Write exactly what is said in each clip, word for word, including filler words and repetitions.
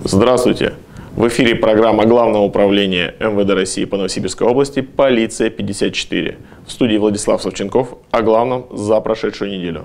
Здравствуйте! В эфире программа Главного управления эм вэ дэ России по Новосибирской области «Полиция пятьдесят четыре». В студии Владислав Савченков о главном за прошедшую неделю.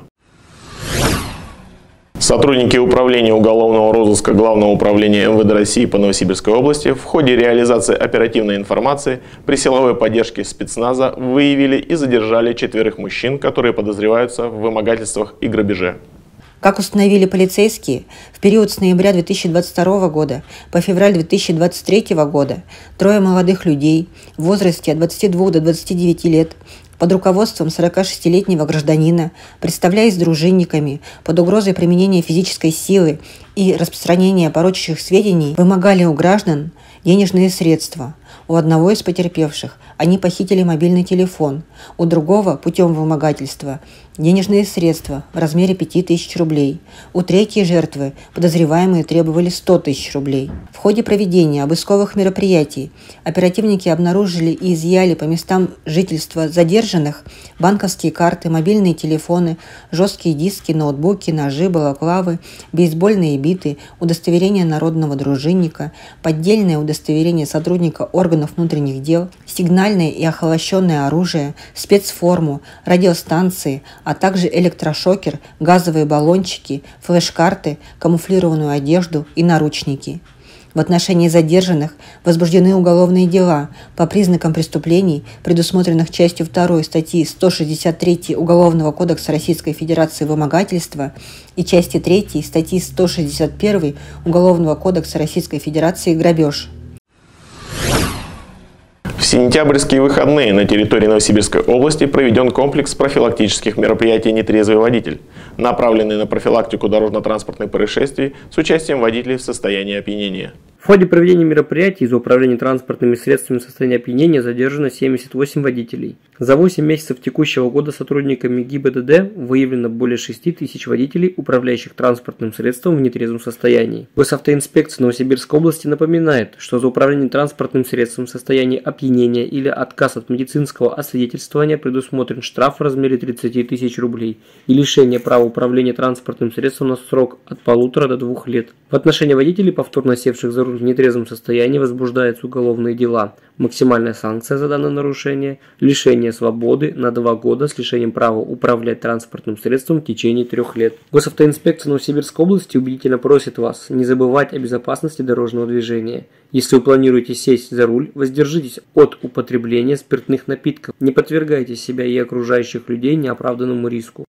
Сотрудники Управления уголовного розыска Главного управления эм вэ дэ России по Новосибирской области в ходе реализации оперативной информации при силовой поддержке спецназа выявили и задержали четверых мужчин, которые подозреваются в вымогательствах и грабеже. Как установили полицейские, в период с ноября две тысячи двадцать второго года по февраль две тысячи двадцать третьего года трое молодых людей в возрасте от двадцати двух до двадцати девяти лет под руководством сорокашестилетнего гражданина, представляясь дружинниками под угрозой применения физической силы и распространения порочащих сведений, вымогали у граждан денежные средства. У одного из потерпевших они похитили мобильный телефон, у другого путем вымогательства денежные средства в размере пяти тысяч рублей. У третьей жертвы подозреваемые требовали сто тысяч рублей. В ходе проведения обысковых мероприятий оперативники обнаружили и изъяли по местам жительства задержанных банковские карты, мобильные телефоны, жесткие диски, ноутбуки, ножи, балаклавы, бейсбольные биты, удостоверение народного дружинника, поддельное удостоверение сотрудника органов внутренних дел, сигнальное и охолощенное оружие, спецформу, радиостанции, а также электрошокер, газовые баллончики, флеш-карты, камуфлированную одежду и наручники. В отношении задержанных возбуждены уголовные дела по признакам преступлений, предусмотренных частью второй статьи сто шестьдесят три Уголовного кодекса Российской Федерации «Вымогательство» и части третьей статьи сто шестьдесят один Уголовного кодекса Российской Федерации «Грабеж». В сентябрьские выходные на территории Новосибирской области проведен комплекс профилактических мероприятий «Нетрезвый водитель», направленный на профилактику дорожно-транспортных происшествий с участием водителей в состоянии опьянения. В ходе проведения мероприятий из-за управления транспортными средствами в состоянии опьянения задержано семьдесят восемь водителей. За восемь месяцев текущего года сотрудниками гэ и бэ дэ дэ выявлено более шести тысяч водителей, управляющих транспортным средством в нетрезвом состоянии. Госавтоинспекция Новосибирской области напоминает, что за управление транспортным средством в состоянии опьянения или отказ от медицинского освидетельствования предусмотрен штраф в размере тридцати тысяч рублей и лишение права управления транспортным средством на срок от полутора до двух лет. В отношении водителей, повторно севших за руль в нетрезвом состоянии, возбуждаются уголовные дела. Максимальная санкция за данное нарушение – лишение свободы на два года с лишением права управлять транспортным средством в течение трех лет. Госавтоинспекция Новосибирской области убедительно просит вас не забывать о безопасности дорожного движения. Если вы планируете сесть за руль, воздержитесь от употребления спиртных напитков, не подвергайте себя и окружающих людей неоправданному риску.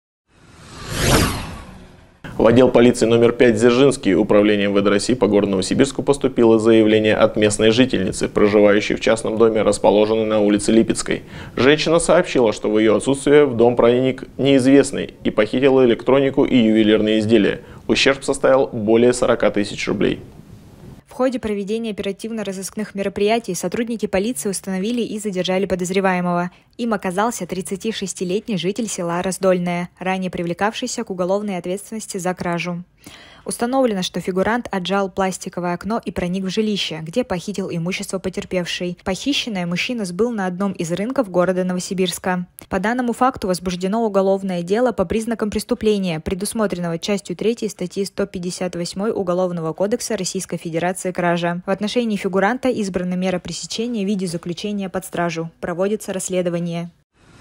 В отдел полиции номер пять Дзержинский Управления эм вэ дэ России по городу Новосибирску поступило заявление от местной жительницы, проживающей в частном доме, расположенной на улице Липецкой. Женщина сообщила, что в ее отсутствие в дом проник неизвестный и похитил электронику и ювелирные изделия. Ущерб составил более сорока тысяч рублей. В ходе проведения оперативно-розыскных мероприятий сотрудники полиции установили и задержали подозреваемого. Им оказался тридцатишестилетний житель села Раздольное, ранее привлекавшийся к уголовной ответственности за кражу. Установлено, что фигурант отжал пластиковое окно и проник в жилище, где похитил имущество потерпевшей. Похищенное мужчина сбыл на одном из рынков города Новосибирска. По данному факту возбуждено уголовное дело по признакам преступления, предусмотренного частью третьей статьи сто пятьдесят восемь Уголовного кодекса Российской Федерации «Кража». В отношении фигуранта избрана мера пресечения в виде заключения под стражу. Проводится расследование.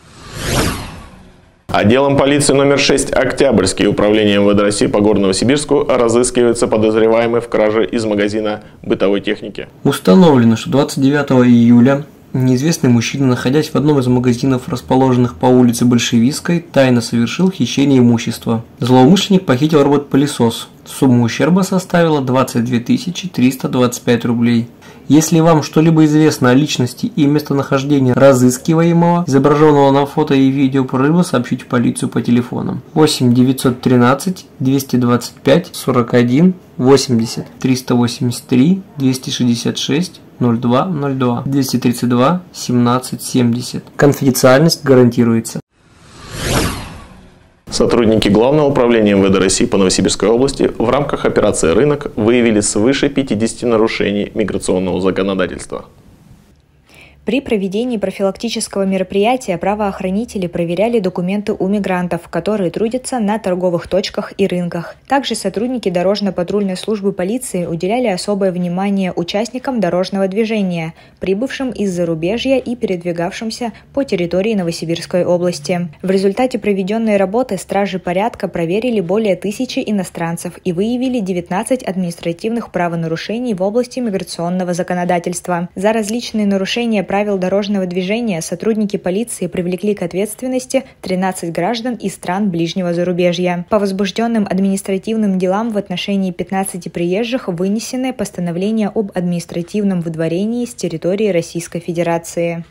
Отделом полиции номер шесть Октябрьский Управление эм вэ дэ России по городу Новосибирску разыскивается подозреваемый в краже из магазина бытовой техники. Установлено, что двадцать девятого июля неизвестный мужчина, находясь в одном из магазинов, расположенных по улице Большевистской, тайно совершил хищение имущества. Злоумышленник похитил робот-пылесос. Сумма ущерба составила двадцать две тысячи триста двадцать пять рублей. Если вам что-либо известно о личности и местонахождении разыскиваемого, изображенного на фото и видео, просьба сообщить в полицию по телефонам восемь девятьсот тринадцать двести двадцать пять сорок один восемьдесят триста восемьдесят три двести шестьдесят шесть ноль два ноль два двести тридцать два семнадцать семьдесят. Конфиденциальность гарантируется. Сотрудники Главного управления эм вэ дэ России по Новосибирской области в рамках операции «Рынок» выявили свыше пятидесяти нарушений миграционного законодательства. При проведении профилактического мероприятия правоохранители проверяли документы у мигрантов, которые трудятся на торговых точках и рынках. Также сотрудники дорожно-патрульной службы полиции уделяли особое внимание участникам дорожного движения, прибывшим из зарубежья и передвигавшимся по территории Новосибирской области. В результате проведенной работы стражи порядка проверили более тысячи иностранцев и выявили девятнадцать административных правонарушений в области миграционного законодательства. За различные нарушения правил дорожного движения сотрудники полиции привлекли к ответственности тринадцать граждан из стран ближнего зарубежья. По возбужденным административным делам в отношении пятнадцати приезжих вынесены постановления об административном выдворении с территории Российской Федерации.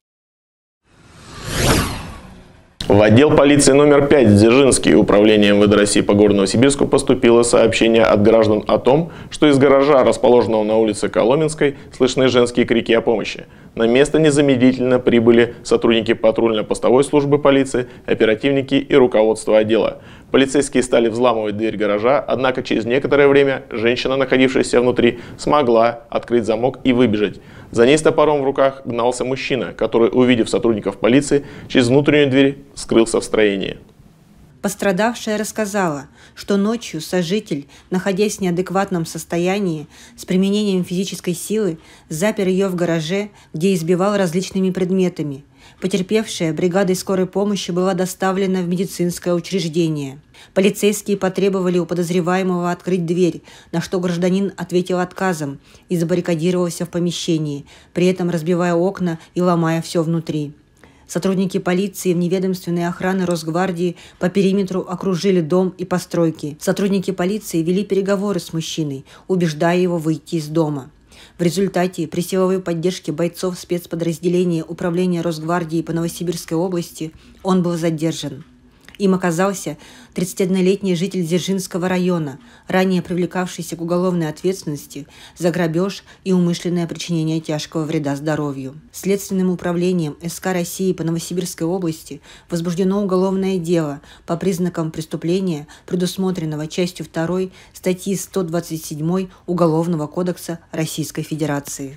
В отдел полиции номер пять Дзержинский управления эм вэ дэ России по городу Новосибирску поступило сообщение от граждан о том, что из гаража, расположенного на улице Коломенской, слышны женские крики о помощи. На место незамедлительно прибыли сотрудники патрульно-постовой службы полиции, оперативники и руководство отдела. Полицейские стали взламывать дверь гаража, однако через некоторое время женщина, находившаяся внутри, смогла открыть замок и выбежать. За ней с топором в руках гнался мужчина, который, увидев сотрудников полиции, через внутреннюю дверь скрылся в строении. Пострадавшая рассказала, что ночью сожитель, находясь в неадекватном состоянии, с применением физической силы, запер ее в гараже, где избивал различными предметами. Потерпевшая бригадой скорой помощи была доставлена в медицинское учреждение. Полицейские потребовали у подозреваемого открыть дверь, на что гражданин ответил отказом и забаррикадировался в помещении, при этом разбивая окна и ломая все внутри. Сотрудники полиции и вневедомственной охраны Росгвардии по периметру окружили дом и постройки. Сотрудники полиции вели переговоры с мужчиной, убеждая его выйти из дома. В результате при силовой поддержке бойцов спецподразделения Управления Росгвардии по Новосибирской области он был задержан. Им оказался тридцатиоднолетний житель Дзержинского района, ранее привлекавшийся к уголовной ответственности за грабеж и умышленное причинение тяжкого вреда здоровью. Следственным управлением эс ка России по Новосибирской области возбуждено уголовное дело по признакам преступления, предусмотренного частью второй статьи сто двадцать семь Уголовного кодекса Российской Федерации.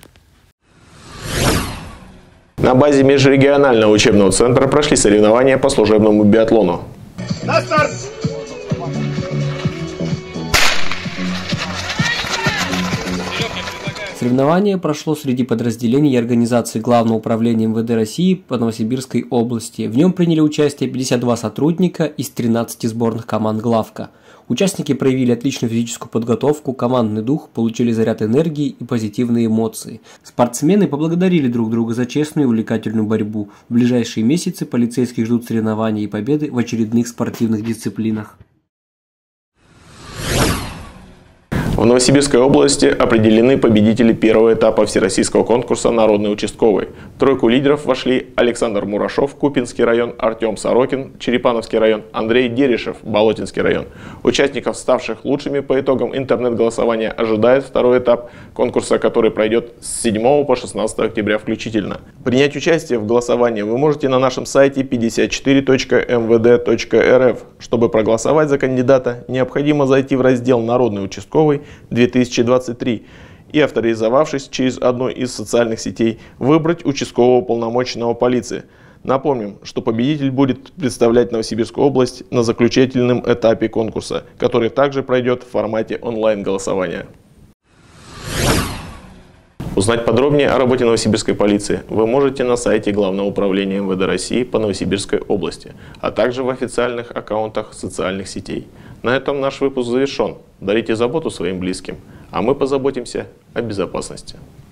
На базе межрегионального учебного центра прошли соревнования по служебному биатлону. На старт! Соревнование прошло среди подразделений и организаций Главного управления эм вэ дэ России по Новосибирской области. В нем приняли участие пятьдесят два сотрудника из тринадцати сборных команд Главка. Участники проявили отличную физическую подготовку, командный дух, получили заряд энергии и позитивные эмоции. Спортсмены поблагодарили друг друга за честную и увлекательную борьбу. В ближайшие месяцы полицейских ждут соревнования и победы в очередных спортивных дисциплинах. В Новосибирской области определены победители первого этапа всероссийского конкурса «Народный участковый». В тройку лидеров вошли Александр Мурашов, Купинский район, Артем Сорокин, Черепановский район, Андрей Дерешев, Болотинский район. Участников, ставших лучшими по итогам интернет-голосования, ожидает второй этап конкурса, который пройдет с седьмого по шестнадцатое октября включительно. Принять участие в голосовании вы можете на нашем сайте пятьдесят четыре точка эм вэ дэ точка эр эф. Чтобы проголосовать за кандидата, необходимо зайти в раздел «Народный участковый две тысячи двадцать три» и, авторизовавшись через одну из социальных сетей, выбрать участкового уполномоченного полиции. Напомним, что победитель будет представлять Новосибирскую область на заключительном этапе конкурса, который также пройдет в формате онлайн-голосования. Узнать подробнее о работе Новосибирской полиции вы можете на сайте Главного управления эм вэ дэ России по Новосибирской области, а также в официальных аккаунтах социальных сетей. На этом наш выпуск завершен. Дарите заботу своим близким, а мы позаботимся о безопасности.